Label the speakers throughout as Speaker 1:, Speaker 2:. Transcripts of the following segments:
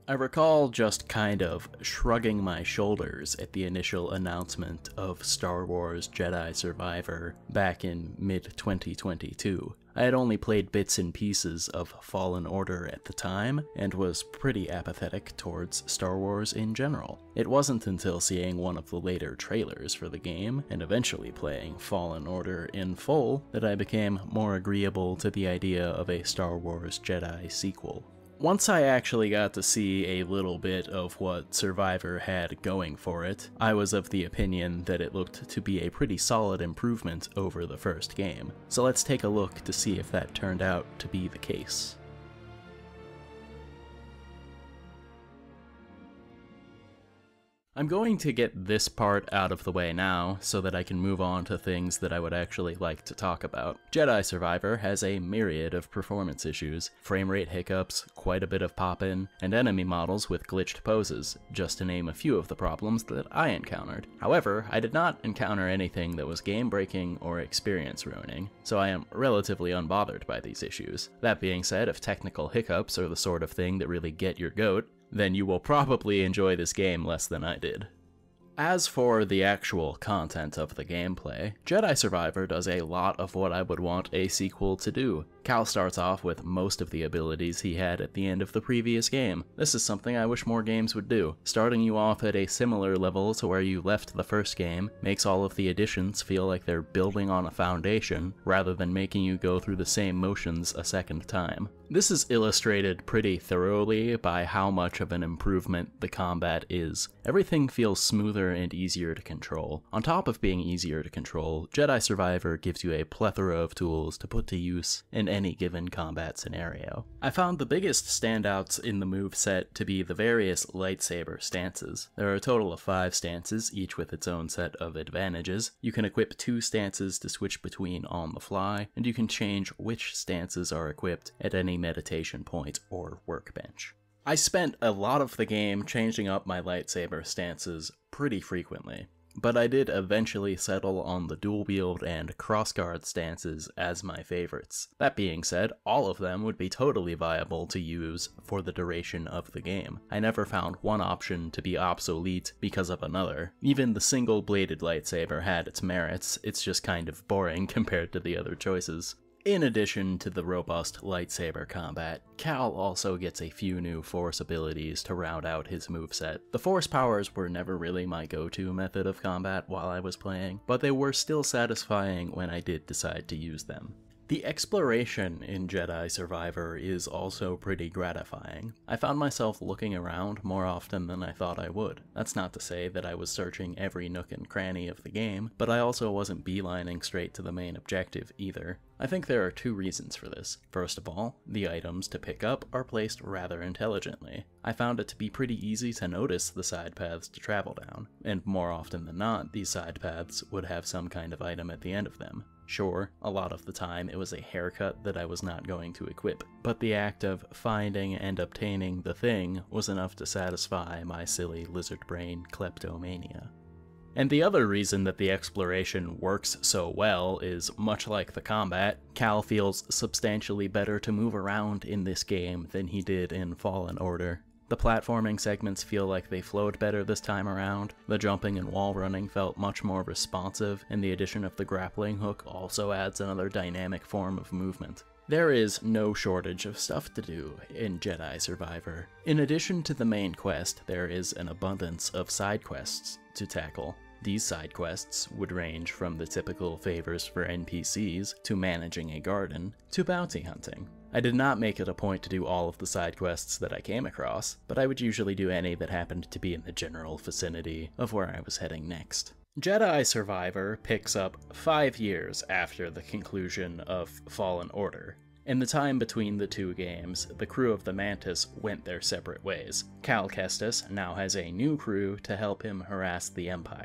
Speaker 1: I recall just kind of shrugging my shoulders at the initial announcement of Star Wars Jedi Survivor back in mid-2022. I had only played bits and pieces of Fallen Order at the time, and was pretty apathetic towards Star Wars in general. It wasn't until seeing one of the later trailers for the game, and eventually playing Fallen Order in full, that I became more agreeable to the idea of a Star Wars Jedi sequel. Once I actually got to see a little bit of what Survivor had going for it, I was of the opinion that it looked to be a pretty solid improvement over the first game. So let's take a look to see if that turned out to be the case. I'm going to get this part out of the way now, so that I can move on to things that I would actually like to talk about. Jedi Survivor has a myriad of performance issues, frame rate hiccups, quite a bit of pop-in, and enemy models with glitched poses, just to name a few of the problems that I encountered. However, I did not encounter anything that was game-breaking or experience-ruining, so I am relatively unbothered by these issues. That being said, if technical hiccups are the sort of thing that really get your goat, then you will probably enjoy this game less than I did. As for the actual content of the gameplay, Jedi Survivor does a lot of what I would want a sequel to do. Cal starts off with most of the abilities he had at the end of the previous game. This is something I wish more games would do. Starting you off at a similar level to where you left the first game makes all of the additions feel like they're building on a foundation, rather than making you go through the same motions a second time. This is illustrated pretty thoroughly by how much of an improvement the combat is. Everything feels smoother and easier to control. On top of being easier to control, Jedi Survivor gives you a plethora of tools to put to use in any given combat scenario. I found the biggest standouts in the moveset to be the various lightsaber stances. There are a total of 5 stances, each with its own set of advantages. You can equip 2 stances to switch between on the fly, and you can change which stances are equipped at any meditation point or workbench. I spent a lot of the game changing up my lightsaber stances pretty frequently, but I did eventually settle on the dual wield and crossguard stances as my favorites. That being said, all of them would be totally viable to use for the duration of the game. I never found one option to be obsolete because of another. Even the single-bladed lightsaber had its merits, it's just kind of boring compared to the other choices. In addition to the robust lightsaber combat, Cal also gets a few new Force abilities to round out his moveset. The Force powers were never really my go-to method of combat while I was playing, but they were still satisfying when I did decide to use them. The exploration in Jedi Survivor is also pretty gratifying. I found myself looking around more often than I thought I would. That's not to say that I was searching every nook and cranny of the game, but I also wasn't beelining straight to the main objective either. I think there are 2 reasons for this. First of all, the items to pick up are placed rather intelligently. I found it to be pretty easy to notice the side paths to travel down, and more often than not, these side paths would have some kind of item at the end of them. Sure, a lot of the time it was a haircut that I was not going to equip, but the act of finding and obtaining the thing was enough to satisfy my silly lizard brain kleptomania. And the other reason that the exploration works so well is, much like the combat, Cal feels substantially better to move around in this game than he did in Fallen Order. The platforming segments feel like they flowed better this time around, the jumping and wall running felt much more responsive, and the addition of the grappling hook also adds another dynamic form of movement. There is no shortage of stuff to do in Jedi Survivor. In addition to the main quest, there is an abundance of side quests to tackle. These side quests would range from the typical favors for NPCs, to managing a garden, to bounty hunting. I did not make it a point to do all of the side quests that I came across, but I would usually do any that happened to be in the general vicinity of where I was heading next. Jedi Survivor picks up 5 years after the conclusion of Fallen Order. In the time between the 2 games, the crew of the Mantis went their separate ways. Cal Kestis now has a new crew to help him harass the Empire.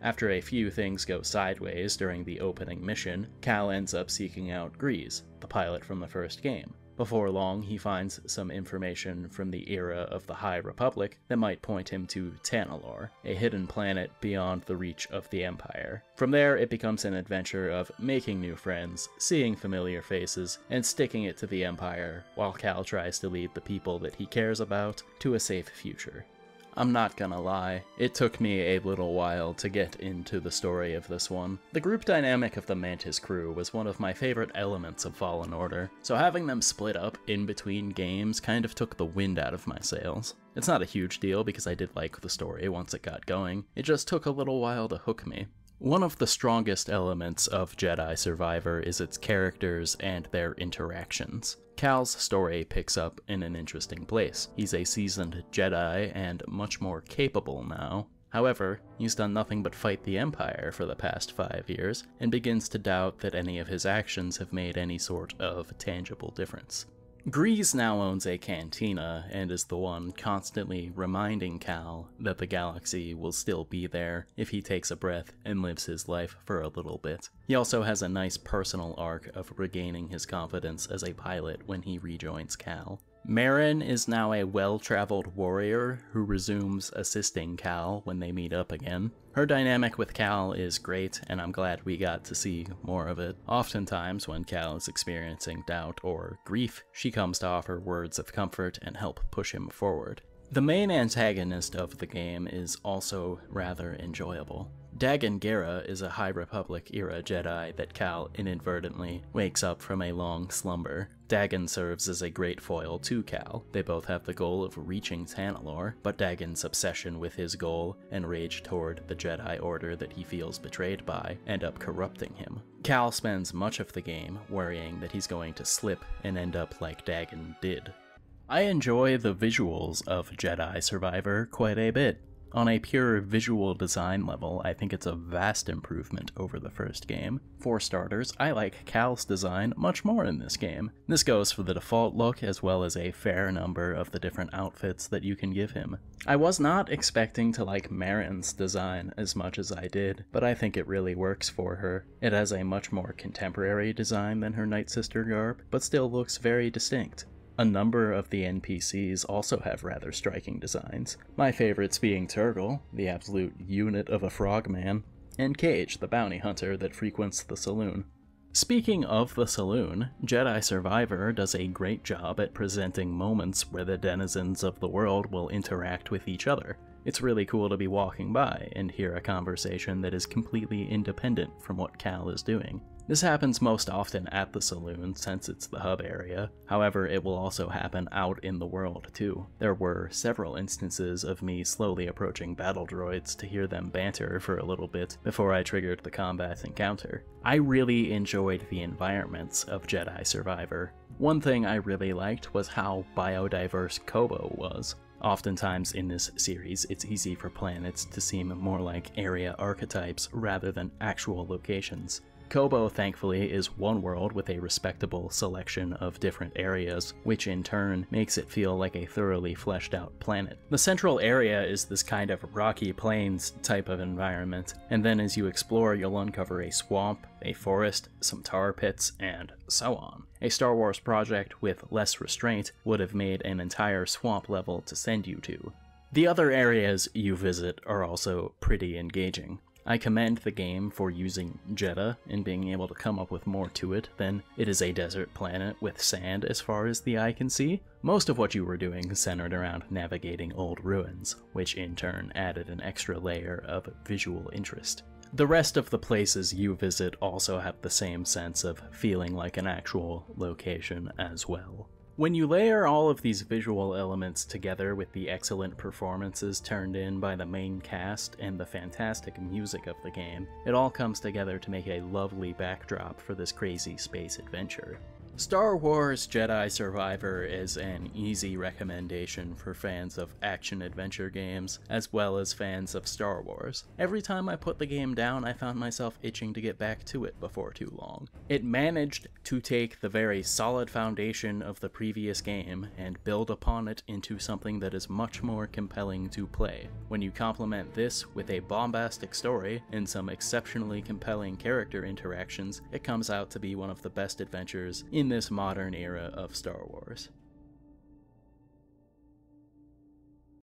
Speaker 1: After a few things go sideways during the opening mission, Cal ends up seeking out Grease, the pilot from the first game. Before long, he finds some information from the era of the High Republic that might point him to Tanalorr, a hidden planet beyond the reach of the Empire. From there, it becomes an adventure of making new friends, seeing familiar faces, and sticking it to the Empire, while Cal tries to lead the people that he cares about to a safe future. I'm not gonna lie, it took me a little while to get into the story of this one. The group dynamic of the Mantis crew was one of my favorite elements of Fallen Order, so having them split up in between games kind of took the wind out of my sails. It's not a huge deal because I did like the story once it got going, it just took a little while to hook me. One of the strongest elements of Jedi Survivor is its characters and their interactions. Cal's story picks up in an interesting place. He's a seasoned Jedi and much more capable now. However, he's done nothing but fight the Empire for the past 5 years, and begins to doubt that any of his actions have made any sort of tangible difference. Grease now owns a cantina and is the one constantly reminding Cal that the galaxy will still be there if he takes a breath and lives his life for a little bit. He also has a nice personal arc of regaining his confidence as a pilot when he rejoins Cal. Merrin is now a well-traveled warrior who resumes assisting Cal when they meet up again. Her dynamic with Cal is great, and I'm glad we got to see more of it. Oftentimes, when Cal is experiencing doubt or grief, she comes to offer words of comfort and help push him forward. The main antagonist of the game is also rather enjoyable. Dagan Gera is a High Republic-era Jedi that Cal inadvertently wakes up from a long slumber. Dagan serves as a great foil to Cal. They both have the goal of reaching Tanalorr, but Dagan's obsession with his goal and rage toward the Jedi Order that he feels betrayed by end up corrupting him. Cal spends much of the game worrying that he's going to slip and end up like Dagan did. I enjoy the visuals of Jedi Survivor quite a bit. On a pure visual design level, I think it's a vast improvement over the first game. For starters, I like Cal's design much more in this game. This goes for the default look as well as a fair number of the different outfits that you can give him. I was not expecting to like Merrin's design as much as I did, but I think it really works for her. It has a much more contemporary design than her Night Sister garb, but still looks very distinct. A number of the NPCs also have rather striking designs, my favorites being Turgle, the absolute unit of a frogman, and Cage, the bounty hunter that frequents the saloon. Speaking of the saloon, Jedi Survivor does a great job at presenting moments where the denizens of the world will interact with each other. It's really cool to be walking by and hear a conversation that is completely independent from what Cal is doing. This happens most often at the saloon since it's the hub area, however it will also happen out in the world too. There were several instances of me slowly approaching battle droids to hear them banter for a little bit before I triggered the combat encounter. I really enjoyed the environments of Jedi Survivor. One thing I really liked was how biodiverse Koboh was. Oftentimes in this series, it's easy for planets to seem more like area archetypes rather than actual locations. Koboh, thankfully, is one world with a respectable selection of different areas, which in turn makes it feel like a thoroughly fleshed out planet. The central area is this kind of rocky plains type of environment, and then as you explore you'll uncover a swamp, a forest, some tar pits, and so on. A Star Wars project with less restraint would have made an entire swamp level to send you to. The other areas you visit are also pretty engaging. I commend the game for using Jedha and being able to come up with more to it than it is a desert planet with sand as far as the eye can see. Most of what you were doing centered around navigating old ruins, which in turn added an extra layer of visual interest. The rest of the places you visit also have the same sense of feeling like an actual location as well. When you layer all of these visual elements together with the excellent performances turned in by the main cast and the fantastic music of the game, it all comes together to make a lovely backdrop for this crazy space adventure. Star Wars Jedi Survivor is an easy recommendation for fans of action-adventure games, as well as fans of Star Wars. Every time I put the game down, I found myself itching to get back to it before too long. It managed to take the very solid foundation of the previous game and build upon it into something that is much more compelling to play. When you complement this with a bombastic story and some exceptionally compelling character interactions, it comes out to be one of the best adventures in this modern era of Star Wars.